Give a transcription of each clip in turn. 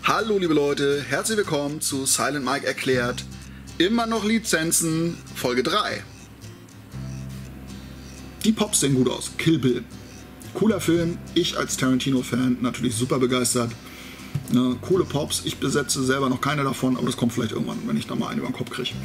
Hallo liebe Leute, herzlich willkommen zu Silent Mike erklärt. Immer noch Lizenzen, Folge 3. Die Pops sehen gut aus. Kill Bill. Cooler Film, ich als Tarantino-Fan natürlich super begeistert. Coole Pops, ich besetze selber noch keine davon, aber das kommt vielleicht irgendwann, wenn ich da mal einen über den Kopf kriege.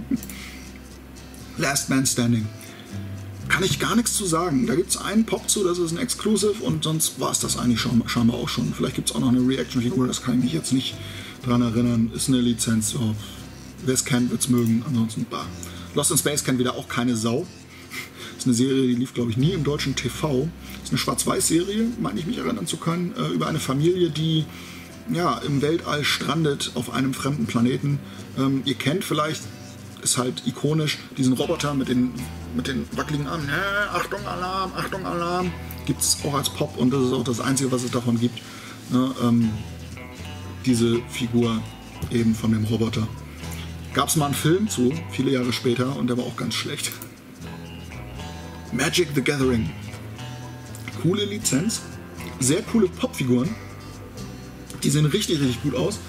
Last Man Standing. Kann ich gar nichts zu sagen. Da gibt es einen Pop zu, das ist ein Exclusive und sonst war es das eigentlich scheinbar auch schon. Vielleicht gibt es auch noch eine Reaction-Figur, das kann ich mich jetzt nicht dran erinnern. Ist eine Lizenz, oh, wer es kennt, wird es mögen. Ansonsten, bah. Lost in Space kennt wieder auch keine Sau. Das ist eine Serie, die lief, glaube ich, nie im deutschen TV. Das ist eine Schwarz-Weiß-Serie, meine ich mich erinnern zu können, über eine Familie, die ja, im Weltall strandet auf einem fremden Planeten. Ihr kennt vielleicht, ist halt ikonisch, diesen Roboter mit den wackeligen Armen. Achtung, Alarm, Achtung, Alarm. Gibt es auch als Pop und das ist auch das Einzige, was es davon gibt. Diese Figur eben von dem Roboter. Gab es mal einen Film zu, viele Jahre später, und der war auch ganz schlecht. Magic the Gathering. Coole Lizenz. Sehr coole Popfiguren. Die sehen richtig, richtig gut aus.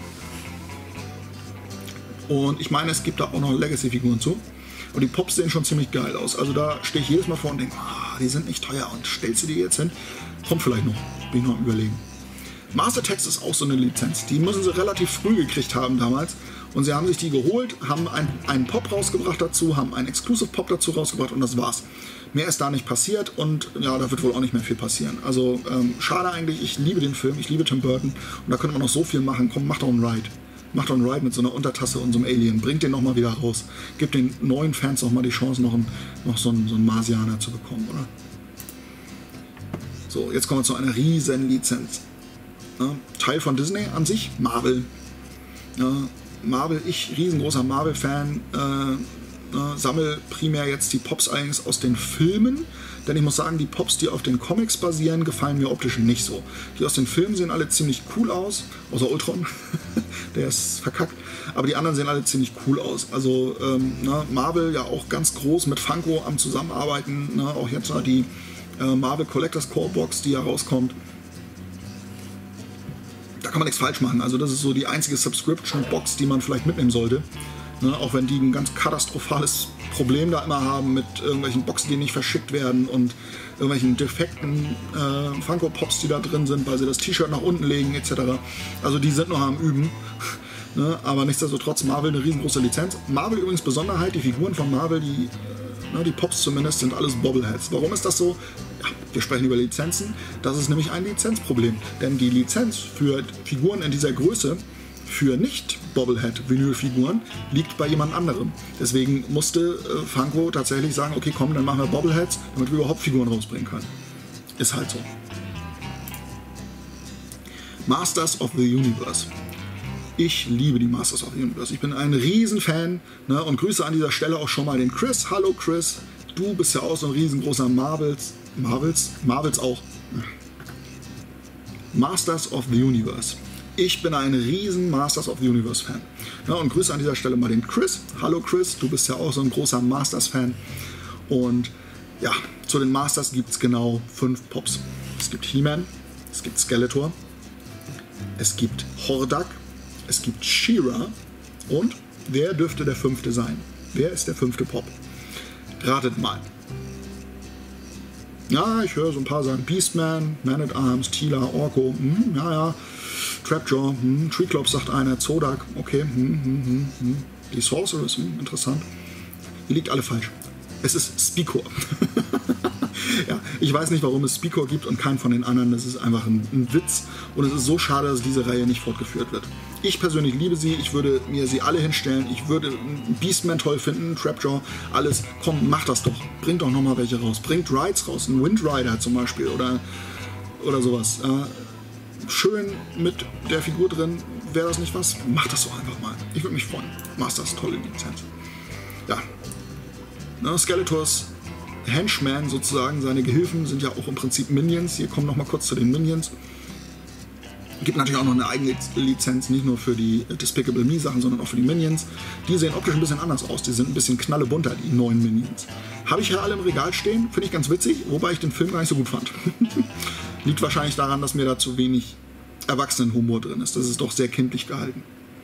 Und ich meine, es gibt da auch noch Legacy-Figuren zu. Und die Pops sehen schon ziemlich geil aus. Also da stehe ich jedes Mal vor und denke, die sind nicht teuer. Und stellst du die jetzt hin? Kommt vielleicht noch. Bin ich noch am Überlegen. Master Text ist auch so eine Lizenz. Die müssen sie relativ früh gekriegt haben damals. Und sie haben sich die geholt, haben einen Pop rausgebracht dazu, haben einen Exclusive Pop dazu rausgebracht und das war's. Mehr ist da nicht passiert und ja, da wird wohl auch nicht mehr viel passieren. Also schade eigentlich, ich liebe den Film, ich liebe Tim Burton und da könnte man noch so viel machen. Komm, macht doch einen Ride. Macht doch einen Ride mit so einer Untertasse und so einem Alien. Bringt den nochmal wieder raus. Gebt den neuen Fans auch mal die Chance, noch so einen Marsianer zu bekommen, oder? So, jetzt kommen wir zu einer riesen Lizenz. Teil von Disney an sich, Marvel. Marvel, ich riesengroßer Marvel-Fan, sammle primär jetzt die Pops eigentlich aus den Filmen, denn ich muss sagen, die Pops, die auf den Comics basieren, gefallen mir optisch nicht so. Die aus den Filmen sehen alle ziemlich cool aus, außer Ultron, der ist verkackt, aber die anderen sehen alle ziemlich cool aus. Also Marvel ja auch ganz groß mit Funko am Zusammenarbeiten, auch jetzt die Marvel Collectors Core Box, die ja rauskommt. Da kann man nichts falsch machen. Also das ist so die einzige Subscription-Box, die man vielleicht mitnehmen sollte. Auch wenn die ein ganz katastrophales Problem da immer haben mit irgendwelchen Boxen, die nicht verschickt werden und irgendwelchen defekten Funko-Pops, die da drin sind, weil sie das T-Shirt nach unten legen etc. Also die sind noch am Üben. Aber nichtsdestotrotz, Marvel eine riesengroße Lizenz. Marvel übrigens Besonderheit, die Figuren von Marvel, die Pops zumindest, sind alles Bobbleheads. Warum ist das so? Ja, wir sprechen über Lizenzen. Das ist nämlich ein Lizenzproblem. Denn die Lizenz für Figuren in dieser Größe, für Nicht-Bobblehead-Vinyl-Figuren, liegt bei jemand anderem. Deswegen musste Funko tatsächlich sagen, okay, komm, dann machen wir Bobbleheads, damit wir überhaupt Figuren rausbringen können. Ist halt so. Masters of the Universe. Ich liebe die Masters of the Universe. Ich bin ein Riesenfan, und grüße an dieser Stelle auch schon mal den Chris. Hallo Chris, du bist ja auch so ein riesengroßer Marvels auch. Masters of the Universe. Ich bin ein riesen Masters of the Universe Fan. Und grüße an dieser Stelle mal den Chris. Hallo Chris, du bist ja auch so ein großer Masters Fan. Und ja, zu den Masters gibt es genau 5 Pops. Es gibt He-Man, es gibt Skeletor, es gibt Hordak, es gibt She-Ra und wer dürfte der 5. sein? Wer ist der 5. Pop? Ratet mal. Ja, ich höre so ein paar sagen. Beastman, Man-at-Arms, Teela, Orko, Trapjaw, Treeclops sagt einer, Zodak, okay, die Sorceress, interessant. Ihr liegt alle falsch. Es ist Spikor. Ja, ich weiß nicht, warum es Spikor gibt und keinen von den anderen. Das ist einfach ein Witz und es ist so schade, dass diese Reihe nicht fortgeführt wird. Ich persönlich liebe sie, ich würde mir sie alle hinstellen, ich würde Beastman toll finden, Trapjaw, alles. Komm, macht das doch. Bringt doch nochmal welche raus. Bringt Rides raus, ein Windrider zum Beispiel oder sowas. Schön mit der Figur drin, wäre das nicht was? Macht das doch einfach mal. Ich würde mich freuen. Masters, tolle Lizenz. Ja. Skeletors Henchmen sozusagen, seine Gehilfen sind ja auch im Prinzip Minions. Hier kommen noch mal kurz zu den Minions. Gibt natürlich auch noch eine eigene Lizenz, nicht nur für die Despicable Me Sachen, sondern auch für die Minions. Die sehen optisch ein bisschen anders aus, die sind ein bisschen knallebunter, die neuen Minions. Habe ich hier alle im Regal stehen, finde ich ganz witzig, wobei ich den Film gar nicht so gut fand. Liegt wahrscheinlich daran, dass mir da zu wenig Erwachsenenhumor drin ist. Das ist doch sehr kindlich gehalten.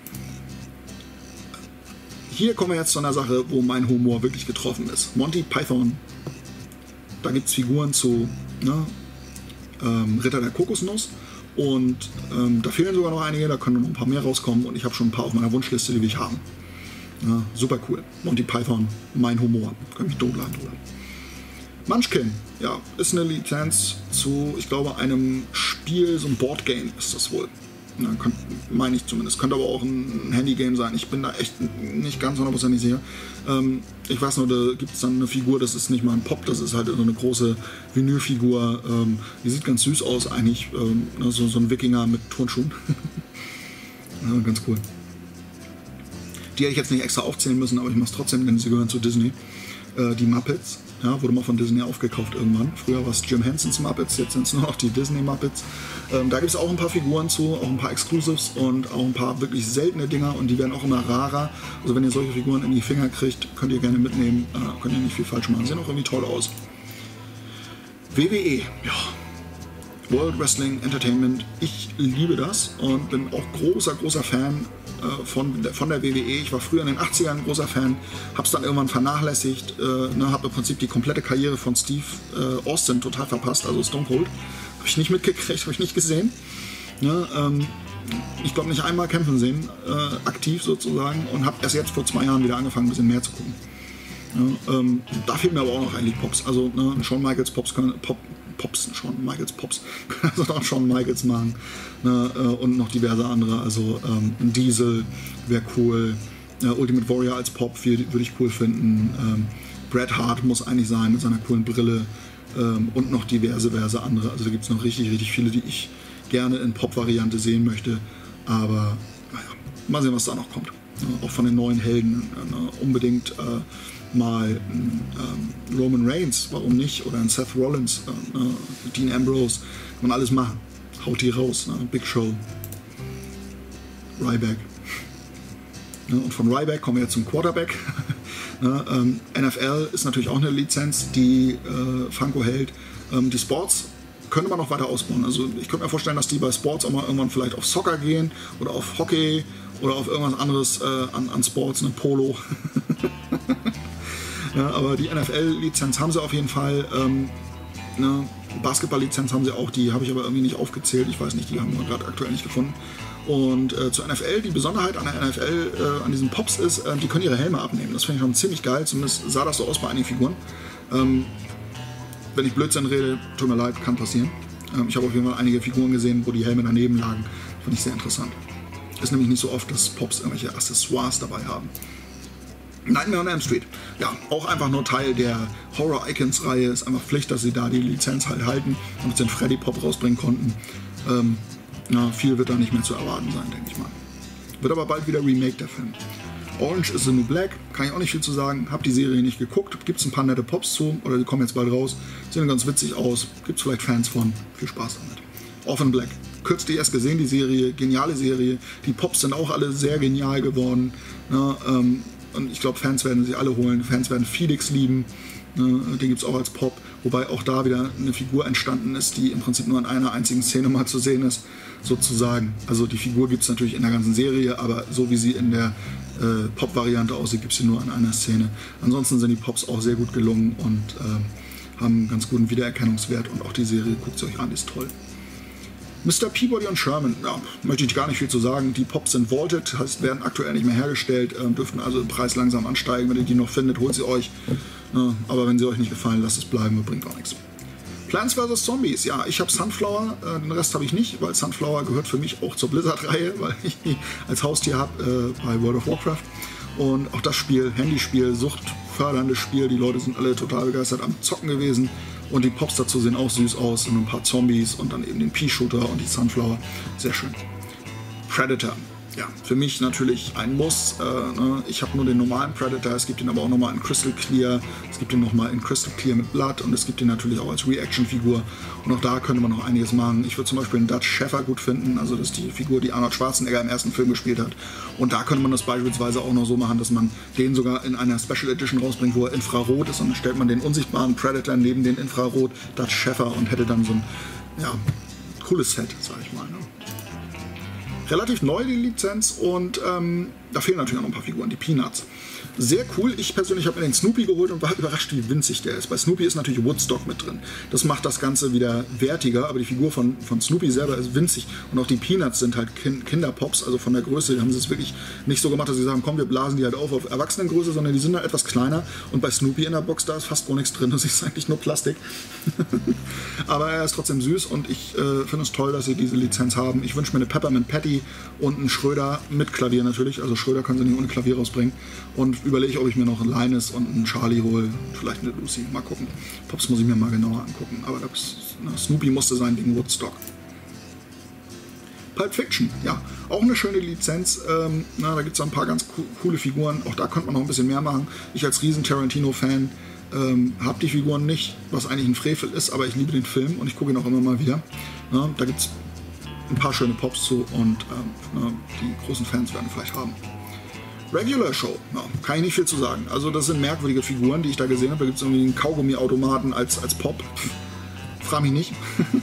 Hier kommen wir jetzt zu einer Sache, wo mein Humor wirklich getroffen ist. Monty Python. Da gibt es Figuren zu Ritter der Kokosnuss. Und da fehlen sogar noch einige, da können noch ein paar mehr rauskommen. Und ich habe schon ein paar auf meiner Wunschliste, die will ich haben. Ja, super cool. Monty Python, mein Humor. Kann mich totlachen drüber. Munchkin, ja, ist eine Lizenz zu, ich glaube, einem Spiel, so ein Boardgame ist das wohl. Ja, meine ich zumindest. Könnte aber auch ein Handygame sein. Ich bin da echt nicht ganz 100% sicher. Ich weiß nur, da gibt es dann eine Figur, das ist nicht mal ein Pop, das ist halt so eine große Vinylfigur. Die sieht ganz süß aus eigentlich. So ein Wikinger mit Turnschuhen. Ja, ganz cool. Die hätte ich jetzt nicht extra aufzählen müssen, aber ich mache es trotzdem, denn sie gehören zu Disney. Die Muppets. Ja, wurde mal von Disney aufgekauft irgendwann. Früher war es Jim Hensons Muppets, jetzt sind es nur noch die Disney Muppets. Da gibt es auch ein paar Figuren zu, auch ein paar Exclusives und auch ein paar wirklich seltene Dinger und die werden auch immer rarer. Also wenn ihr solche Figuren in die Finger kriegt, könnt ihr gerne mitnehmen, könnt ihr nicht viel falsch machen. Sehen auch irgendwie toll aus. WWE, ja. World Wrestling Entertainment. Ich liebe das und bin auch großer Fan von der WWE. Ich war früher in den 80ern ein großer Fan, habe es dann irgendwann vernachlässigt, habe im Prinzip die komplette Karriere von Steve Austin total verpasst, also Stone Cold. Habe ich nicht mitgekriegt, habe ich nicht gesehen. Ja, ich glaube nicht einmal kämpfen sehen, aktiv sozusagen, und habe erst jetzt vor 2 Jahren wieder angefangen, ein bisschen mehr zu gucken. Ja, da fehlen mir aber auch noch eigentlich Pops. Also Shawn Michaels Pops können Shawn Michaels machen, und noch diverse andere. Also ein Diesel wäre cool. Ultimate Warrior als Pop würde ich cool finden. Bret Hart muss eigentlich sein mit seiner coolen Brille. Und noch diverse andere. Also da gibt es noch richtig viele, die ich gerne in Pop-Variante sehen möchte. Aber naja, mal sehen, was da noch kommt. Auch von den neuen Helden. Unbedingt mal Roman Reigns, warum nicht? Oder ein Seth Rollins, Dean Ambrose. Kann man alles machen. Haut die raus. Big Show. Ryback. Und von Ryback kommen wir jetzt zum Quarterback. NFL ist natürlich auch eine Lizenz, die Funko hält. Die Sports könnte man noch weiter ausbauen. Also ich könnte mir vorstellen, dass die bei Sports auch mal irgendwann vielleicht auf Soccer gehen oder auf Hockey oder auf irgendwas anderes an Sports, eine Polo. Ja, aber die NFL-Lizenz haben sie auf jeden Fall. Basketball-Lizenz haben sie auch, die habe ich aber irgendwie nicht aufgezählt. Ich weiß nicht, die haben wir gerade aktuell nicht gefunden. Und zur NFL, die Besonderheit an der NFL, an diesen Pops ist, die können ihre Helme abnehmen. Das finde ich schon ziemlich geil, zumindest sah das so aus bei einigen Figuren. Wenn ich Blödsinn rede, tut mir leid, kann passieren. Ich habe auf jeden Fall einige Figuren gesehen, wo die Helme daneben lagen. Fand ich sehr interessant. Ist nämlich nicht so oft, dass Pops irgendwelche Accessoires dabei haben. Nightmare on Elm Street. Ja, auch einfach nur Teil der Horror Icons Reihe. Ist einfach Pflicht, dass sie da die Lizenz halt halten, damit sie den Freddy Pop rausbringen konnten. Viel wird da nicht mehr zu erwarten sein, denke ich mal. Wird aber bald wieder remake, der Film. Orange is the New Black, kann ich auch nicht viel zu sagen. Hab die Serie nicht geguckt. Gibt es ein paar nette Pops zu, oder die kommen jetzt bald raus. Sehen ganz witzig aus. Gibt es vielleicht Fans von. Viel Spaß damit. Orphan Black. Kürzlich erst gesehen, die Serie. Geniale Serie. Die Pops sind auch alle sehr genial geworden. Und ich glaube, Fans werden sie alle holen. Fans werden Felix lieben. Den gibt es auch als Pop. Wobei auch da wieder eine Figur entstanden ist, die im Prinzip nur in einer einzigen Szene mal zu sehen ist, sozusagen. Also die Figur gibt es natürlich in der ganzen Serie, aber so wie sie in der Pop-Variante aussieht, gibt es sie nur in einer Szene. Ansonsten sind die Pops auch sehr gut gelungen und haben einen ganz guten Wiedererkennungswert. Und auch die Serie, guckt sie euch an, ist toll. Mr. Peabody und Sherman, ja, möchte ich gar nicht viel zu sagen. Die Pops sind vaulted, heißt, werden aktuell nicht mehr hergestellt, dürften also im Preis langsam ansteigen. Wenn ihr die noch findet, holt sie euch. Aber wenn sie euch nicht gefallen, lasst es bleiben, bringt auch nichts. Plants vs. Zombies, ja, ich habe Sunflower, den Rest habe ich nicht, weil Sunflower gehört für mich auch zur Blizzard-Reihe, weil ich die als Haustier habe bei World of Warcraft. Und auch das Spiel, Handyspiel, suchtförderndes Spiel, die Leute sind alle total begeistert am Zocken gewesen. Und die Pops dazu sehen auch süß aus, und ein paar Zombies und dann eben den Pea-Shooter und die Sunflower. Sehr schön. Predator. Ja, für mich natürlich ein Muss. Ich habe nur den normalen Predator, es gibt ihn aber auch nochmal in Crystal Clear, es gibt ihn nochmal in Crystal Clear mit Blood und es gibt ihn natürlich auch als Reaction-Figur. Und auch da könnte man noch einiges machen. Ich würde zum Beispiel einen Dutch Sheffer gut finden, also das ist die Figur, die Arnold Schwarzenegger im ersten Film gespielt hat. Und da könnte man das beispielsweise auch noch so machen, dass man den sogar in einer Special Edition rausbringt, wo er Infrarot ist, und dann stellt man den unsichtbaren Predator neben den Infrarot Dutch Sheffer und hätte dann so ein, ja, cooles Set, sag ich mal. Ne? Relativ neu die Lizenz und da fehlen natürlich auch noch ein paar Figuren, die Peanuts. Sehr cool. Ich persönlich habe mir den Snoopy geholt und war überrascht, wie winzig der ist. Bei Snoopy ist natürlich Woodstock mit drin. Das macht das Ganze wieder wertiger, aber die Figur von Snoopy selber ist winzig. Und auch die Peanuts sind halt Kinderpops, also von der Größe haben sie es wirklich nicht so gemacht, dass sie sagen, komm, wir blasen die halt auf Erwachsenengröße, sondern die sind halt etwas kleiner. Und bei Snoopy in der Box, da ist fast gar nichts drin. Das ist eigentlich nur Plastik. Aber er ist trotzdem süß und ich finde es toll, dass sie diese Lizenz haben. Ich wünsche mir eine Peppermint Patty und einen Schröder mit Klavier natürlich. Also Schröder können sie nicht ohne Klavier rausbringen. Und überlege ich, ob ich mir noch einen Linus und einen Charlie hole. Vielleicht eine Lucy. Mal gucken. Pops muss ich mir mal genauer angucken. Aber Snoopy musste sein wegen Woodstock. Pulp Fiction, ja, auch eine schöne Lizenz. Da gibt es ein paar ganz coole Figuren. Auch da könnte man noch ein bisschen mehr machen. Ich als riesen Tarantino-Fan habe die Figuren nicht, was eigentlich ein Frevel ist, aber ich liebe den Film und ich gucke ihn auch immer mal wieder. Da gibt es ein paar schöne Pops zu und die großen Fans werden vielleicht haben. Regular Show, kann ich nicht viel zu sagen. Also das sind merkwürdige Figuren, die ich da gesehen habe. Da gibt es irgendwie einen Kaugummi-Automaten als Pop. Frag mich nicht.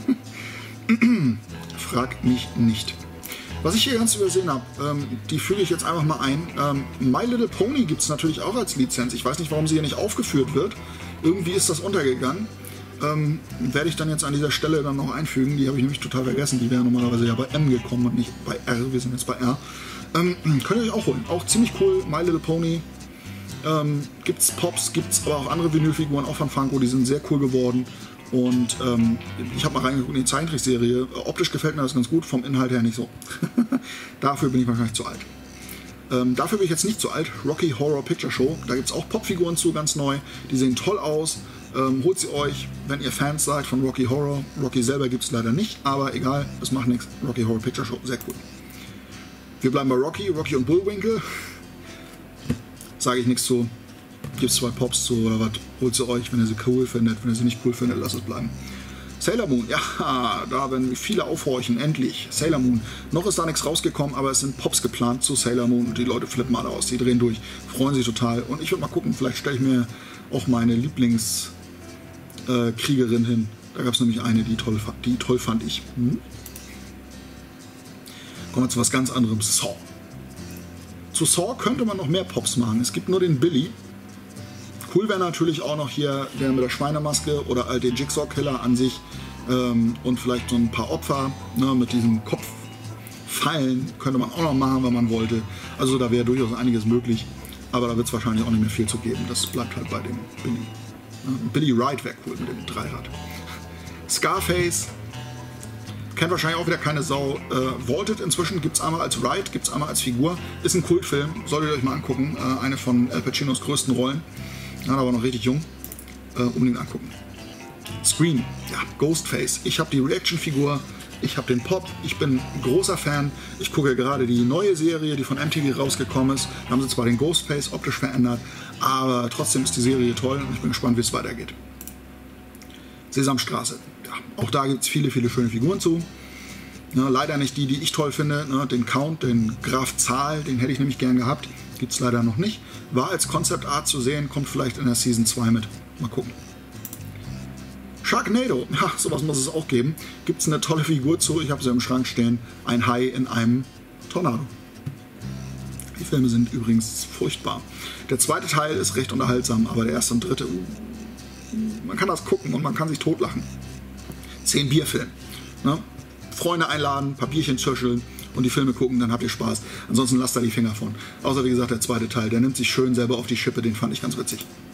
Frag mich nicht. Was ich hier ganz übersehen habe, die füge ich jetzt einfach mal ein. My Little Pony gibt es natürlich auch als Lizenz. Ich weiß nicht, warum sie hier nicht aufgeführt wird. Irgendwie ist das untergegangen. Werde ich dann jetzt an dieser Stelle dann noch einfügen. Die habe ich nämlich total vergessen. Die wäre normalerweise ja bei M gekommen und nicht bei R. Wir sind jetzt bei R. Könnt ihr euch auch holen. Auch ziemlich cool. My Little Pony. Gibt's Pops, gibt's aber auch andere Vinylfiguren, auch von Funko. Die sind sehr cool geworden. Und ich habe mal reingeguckt in die Zeichentrickserie. Optisch gefällt mir das ganz gut, vom Inhalt her nicht so. Dafür bin ich wahrscheinlich zu alt. Dafür bin ich jetzt nicht zu alt. Rocky Horror Picture Show. Da gibt es auch Popfiguren zu, ganz neu. Die sehen toll aus. Holt sie euch, wenn ihr Fans seid von Rocky Horror. Rocky selber gibt es leider nicht, aber egal, das macht nichts. Rocky Horror Picture Show, sehr cool. Wir bleiben bei Rocky und Bullwinkle. Sage ich nichts zu. Gibt es 2 Pops zu oder was? Holt sie euch, wenn ihr sie cool findet. Wenn ihr sie nicht cool findet, lasst es bleiben. Sailor Moon, ja, da werden viele aufhorchen, endlich. Sailor Moon. Noch ist da nichts rausgekommen, aber es sind Pops geplant zu Sailor Moon und die Leute flippen alle aus, die drehen durch, freuen sich total. Und ich würde mal gucken, vielleicht stelle ich mir auch meine Lieblingskriegerin hin. Da gab es nämlich eine, die toll fand ich. Kommen wir zu was ganz anderem, Saw. Zu Saw könnte man noch mehr Pops machen. Es gibt nur den Billy. Cool wäre natürlich auch noch hier der mit der Schweinemaske oder halt den Jigsaw-Killer an sich und vielleicht so ein paar Opfer mit diesen Kopfpfeilen könnte man auch noch machen, wenn man wollte. Also da wäre durchaus einiges möglich, aber da wird es wahrscheinlich auch nicht mehr viel zu geben. Das bleibt halt bei dem Billy. Billy Wright wäre cool mit dem Dreirad. Scarface kennt wahrscheinlich auch wieder keine Sau. Vaulted inzwischen gibt es einmal als Ride, gibt es einmal als Figur. Ist ein Kultfilm, solltet ihr euch mal angucken. Eine von Al Pacinos größten Rollen. Ja, aber noch richtig jung. Unbedingt angucken. Scream, ja, Ghostface. Ich habe die Reaction-Figur, ich habe den Pop, ich bin großer Fan. Ich gucke gerade die neue Serie, die von MTV rausgekommen ist. Da haben sie zwar den Ghostface optisch verändert, aber trotzdem ist die Serie toll und ich bin gespannt, wie es weitergeht. Sesamstraße, ja, auch da gibt es viele, viele schöne Figuren zu. Ja, leider nicht die ich toll finde. Den Count, den Graf Zahl, den hätte ich nämlich gern gehabt. Gibt es leider noch nicht. War als Concept Art zu sehen, kommt vielleicht in der Season 2 mit. Mal gucken. Sharknado, ja, sowas muss es auch geben. Gibt es eine tolle Figur zu, ich habe sie im Schrank stehen. Ein Hai in einem Tornado. Die Filme sind übrigens furchtbar. Der zweite Teil ist recht unterhaltsam, aber der erste und dritte, man kann das gucken und man kann sich totlachen. 10 Bierfilm. Ne? Freunde einladen, Papierchen zirscheln und die Filme gucken, dann habt ihr Spaß. Ansonsten lasst da die Finger von. Außer wie gesagt der zweite Teil, der nimmt sich schön selber auf die Schippe, den fand ich ganz witzig.